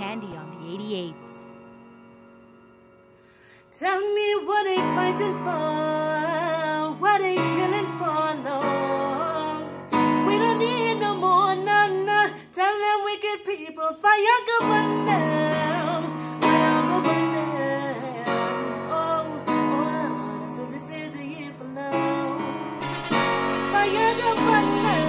Candy on the 88s. Tell me what they fighting for, what they killing for, no. We don't need no more, no. Tell them wicked people, fire go burn them, fire go burn them. Oh, so this is the year for love. Fire go burn them.